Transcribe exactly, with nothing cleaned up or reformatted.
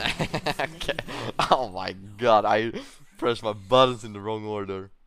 Okay. Oh my god, I pressed my buttons in the wrong order.